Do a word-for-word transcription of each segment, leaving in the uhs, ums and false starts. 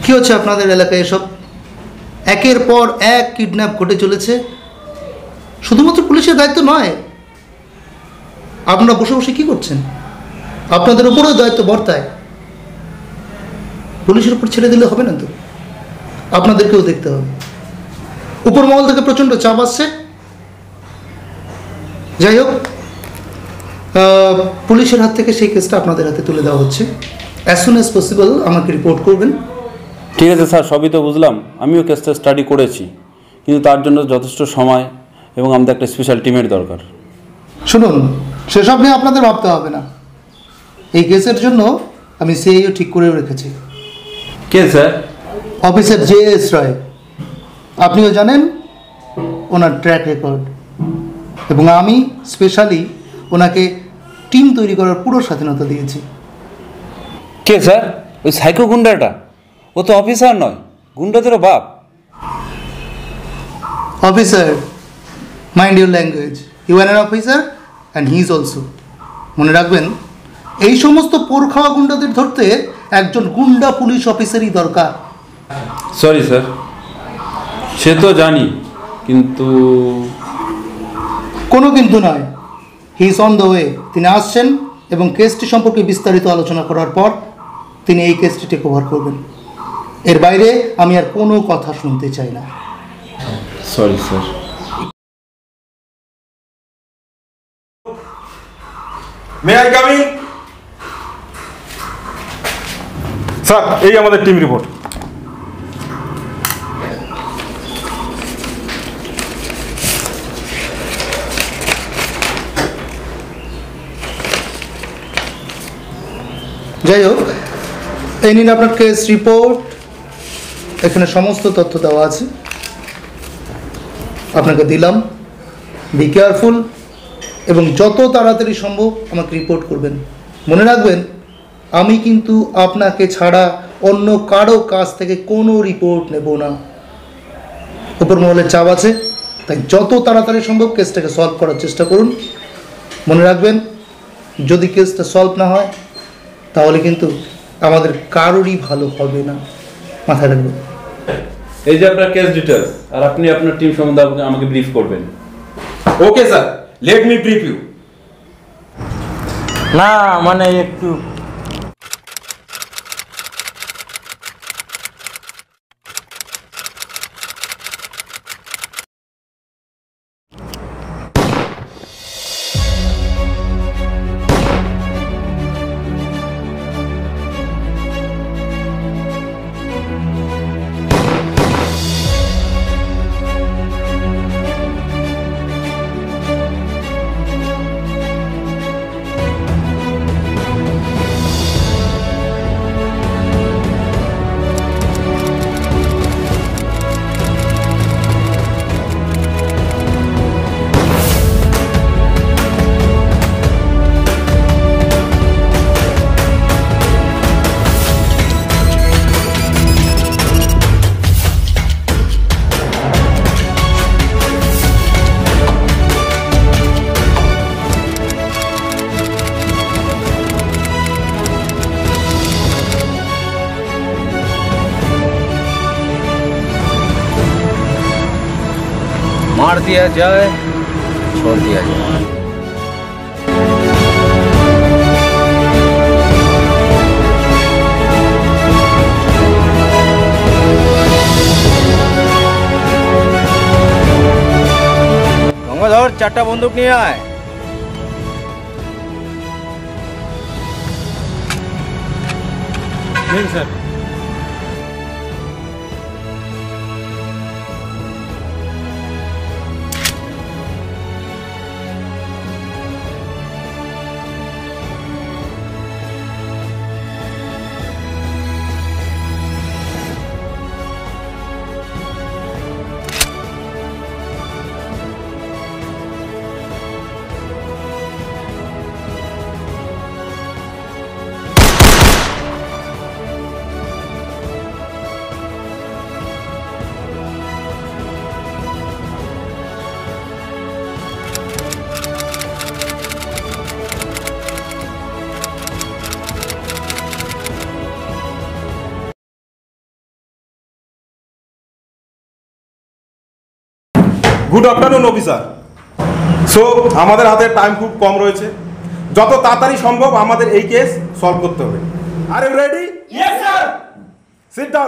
কি হচ্ছে আপনাদের এলাকায় এসব? একের পর এক কিডন্যাপ ঘটে চলেছে। শুধুমাত্র পুলিশের দায়িত্ব নয়, আপনারা বসে বসে কি করছেন? আপনাদের উপরেও দায়িত্ব বর্তায়। পুলিশের উপর ছেড়ে দিলে হবে না তো, আপনাদেরকেও দেখতে হবে। উপর মহল থেকে প্রচণ্ড চাপ আসছে। যাই হোক, পুলিশের হাত থেকে সেই কেসটা আপনাদের হাতে তুলে দেওয়া হচ্ছে। অ্যাজ সুন অ্যাজ পসিবল আমাকে রিপোর্ট করবেন। ঠিক আছে স্যার, সবই তো বুঝলাম, আমিও কেসটা স্টাডি করেছি, কিন্তু তার জন্য যথেষ্ট সময় এবং আমাদের একটা স্পেশাল টিমের দরকার। শুনুন, সেসব নিয়ে আপনাদের ভাবতে হবে না। এই কেসের জন্য আমি সিআইও ঠিক করেও রেখেছি। কে sir? Officer J S Roy. আপনিও জানেন ওনার ট্র্যাক রেকর্ড, এবং আমি স্পেশালি ওনাকে টিম তৈরি করার পুরো স্বাধীনতা দিয়েছি। কে স্যার? ওই সাইকো গুন্ডাটা? ও তো অফিসার নয়, গুন্ডাদেরও বাপ। Officer, mind your language. You are an officer and he is also. মনে রাখবেন, এই সমস্ত পোর খাওয়া গুন্ডাদের ধরতে একজন গুন্ডা পুলিশ অফিসারই দরকার। সরি স্যার, সে তো জানি, কিন্তু কোনো কিন্তু নয়। He is on the way. তিনি আসছেন এবং কেসটি সম্পর্কে বিস্তারিত আলোচনা করার পর তিনি এই কেসটি টেক ওভার করবেন। এর বাইরে আমি আর কোনো কথা শুনতে চাই না। Sorry sir. May I come in? Sir, এই আমাদের টিম রিপোর্ট। যাই হোক, এই নিন আপনার কেস রিপোর্ট। এখানে সমস্ত তথ্য দেওয়া আছে, আপনাকে দিলাম। বি কেয়ারফুল এবং যত তাড়াতাড়ি সম্ভব আমাকে রিপোর্ট করবেন। মনে রাখবেন, আমি কিন্তু আপনাকে ছাড়া অন্য কারো কাছ থেকে কোনো রিপোর্ট নেব না। উপর মহলের চাপ আছে, তাই যত তাড়াতাড়ি সম্ভব কেসটাকে সলভ করার চেষ্টা করুন। মনে রাখবেন, যদি কেসটা সলভ না হয় তাহলে কিন্তু আমাদের কারোরই ভালো হবে না, মাথায় রাখবেন। এই যে আপনার কেস ডিটেলস, আর আপনি আপনার টিম সম্বন্ধে আমাকে ব্রিফ করবেন। Okay sir, let me brief you. না মানে একটু मार दिया जाए, छोड़ दिया जाए। गंगाधर, चारटा बंदूक नहीं आए। नहीं sir. Good afternoon officer. So আমাদের হাতে টাইম খুব কম রয়েছে, যত তাড়াতাড়ি সম্ভব আমাদের এই কেস সলভ করতে হবে। Are you ready? Yes sir. Sit down.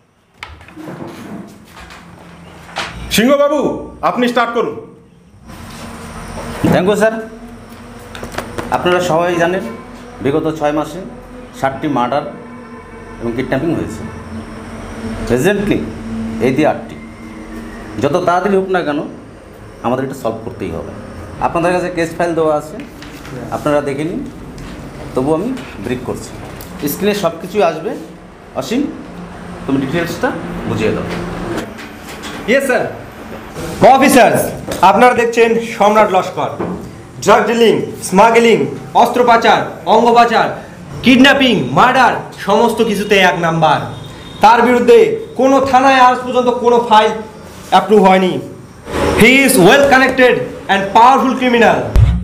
সিংহবাবু, আপনি স্টার্ট করুন। Thank you sir. আপনারা সবাই জানেন বিগত ছয় মাসে ষাটটি মার্ডার এবং কিডন্যাপিং হয়েছে। রিসেন্টলি এই দিয়ে আটটি। যত তাড়াতাড়ি হোক না কেন আমাদের এটা সলভ করতেই হবে। আপনাদের কাছে কেস ফাইল দেওয়া আছে, আপনারা দেখে নিন। তবু আমি ব্রিক করছি, স্ক্রিনে সব কিছুই আসবে। অসীম, তুমি ডিটেলসটা বুঝিয়ে দাও। Yes sir. অফিসার্স, আপনারা দেখছেন সম্রাট লস্কর। ড্রাগ ডিলিং, স্মাগলিং, অস্ত্র পাচার, অঙ্গ পাচার, কিডন্যাপিং, মার্ডার সমস্ত কিছুতে এক নাম্বার। তার বিরুদ্ধে কোনো থানায় আজ পর্যন্ত কোনো ফাইল অ্যাপ্রুভ হয়নি। He is well connected and powerful criminal.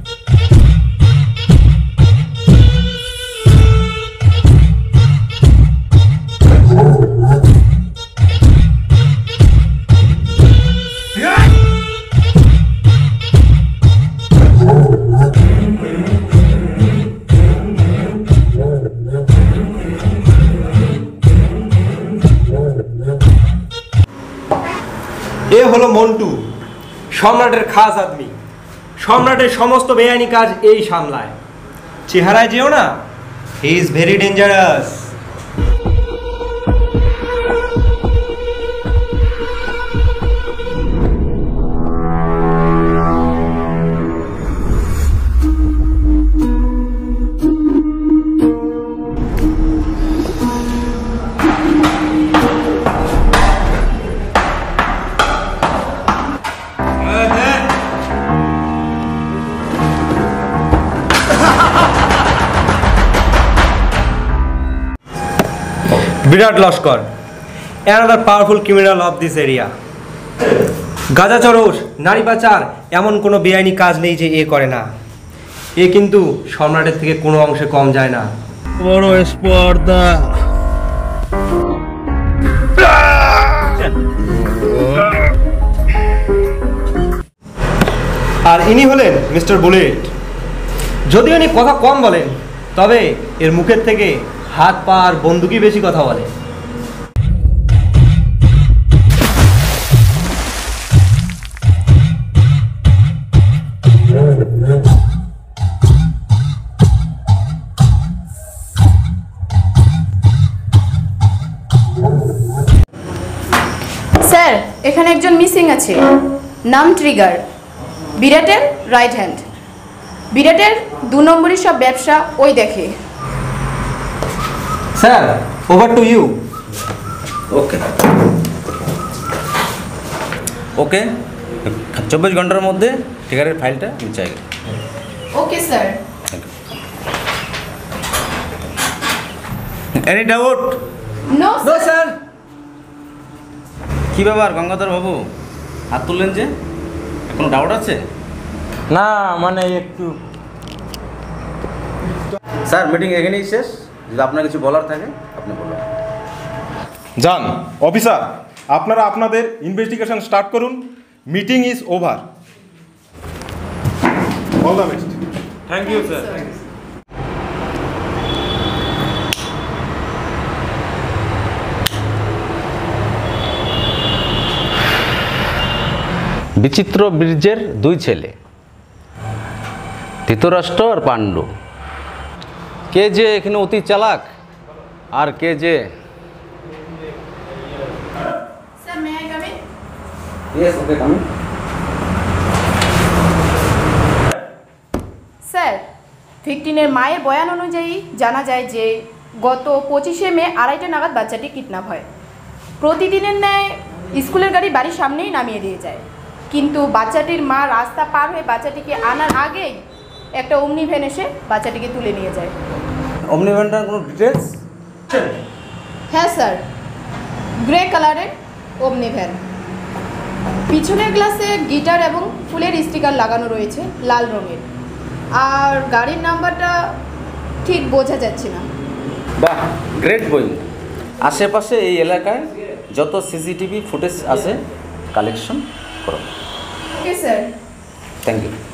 এ হলো মন্টু, সম্রাটের খাস আদমি। সম্রাটের সমস্ত বেআইনি কাজ এই সামলায়। চেহারায় যেও না, he is very dangerous. Birat Laskar, another powerful criminal of this area. গাঁজা চরস, নারী পাচার, এমন কোনো বেআইনি কাজ নেই যে এ করে না। এ কিন্তু সম্রাটের থেকে কোনো অংশে কম যায় না। বড় স্পর্ধা। আর ইনি হলেন মিস্টার বুলেট। যদিও ইনি কথা কম বলেন, তবে এর মুখের থেকে হাত পা আর বন্দুকই বেশি কথা বলে। স্যার, এখানে একজন মিসিং আছে। নাম ট্রিগার। বিরাটের রাইট হ্যান্ড। বিরাটের দু নম্বরই সব ব্যবসা ওই দেখে। Sir, over to you. Okay okay চব্বিশ ঘন্টার মধ্যে ট্রিগারের ফাইলটা আমি চাই। Okay sir. Any doubt? No no sir. কী ব্যাপার গঙ্গাধর বাবু, হাত তুললেন যে? কোনো ডাউট আছে? না, মানে একটু। স্যার, মিটিং এখানেই শেষ। যদি আপনার কিছু বলার থাকে আপনি বলুন। যান অফিসার, আপনারা আপনাদের ইনভেস্টিগেশন স্টার্ট করুন। Meeting is over. All the best. Thank you sir. বিচিত্র বীর্যের দুই ছেলে, ধৃতরাষ্ট্র আর পাণ্ডু। কে যে এখানে অতি চালাক আর কে যে। Sir, may I come in? Yes, okay, come in. Sir, ভিকটিমের মায়ের বয়ান অনুযায়ী জানা যায় যে গত পঁচিশে মে আড়াইটা নাগাদ বাচ্চাটি কিডন্যাপ হয়। প্রতিদিনের ন্যায় স্কুলের গাড়ি বাড়ির সামনেই নামিয়ে দিয়ে যায়, কিন্তু বাচ্চাটির মা রাস্তা পার হয়ে বাচ্চাটিকে আনার আগেই একটা ওমনি ভ্যান এসে বাচ্চাটিকে তুলে নিয়ে যায়। অমনি ভ্যানটার কোনো ডিটেলস? হ্যাঁ স্যার, গ্রে কালারের ওমনি ভ্যান। পিছনের গ্লাসে গিটার এবং ফুলের স্টিকার লাগানো রয়েছে লাল রঙের, আর গাড়ির নাম্বারটা ঠিক বোঝা যাচ্ছে না। বাহ, গ্রেট বই। আশেপাশে এই এলাকায় যত সিসিটিভি ফুটেজ আছে কালেকশন করো। স্যার। Thank you.